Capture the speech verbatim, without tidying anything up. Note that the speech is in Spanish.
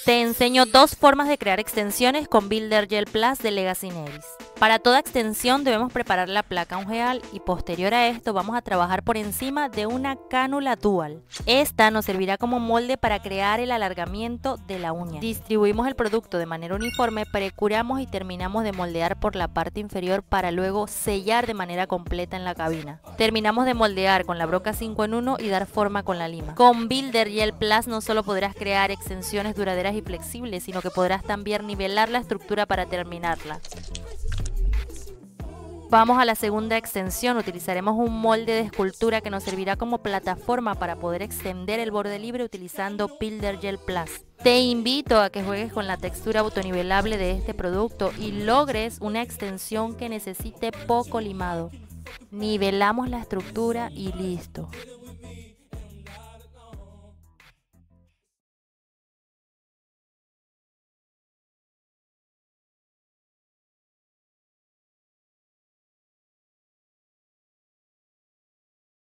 Te enseño dos formas de crear extensiones con Builder Gel Plus de Legacy Nails. Para toda extensión debemos preparar la placa ungueal y posterior a esto vamos a trabajar por encima de una cánula dual. Esta nos servirá como molde para crear el alargamiento de la uña. Distribuimos el producto de manera uniforme, precuramos y terminamos de moldear por la parte inferior para luego sellar de manera completa en la cabina. Terminamos de moldear con la broca cinco en uno y dar forma con la lima. Con Builder Gel Plus no solo podrás crear extensiones duraderas y flexibles, sino que podrás también nivelar la estructura para terminarla. Vamos a la segunda extensión. Utilizaremos un molde de escultura que nos servirá como plataforma para poder extender el borde libre utilizando Builder Gel Plus. Te invito a que juegues con la textura autonivelable de este producto y logres una extensión que necesite poco limado. Nivelamos la estructura y listo.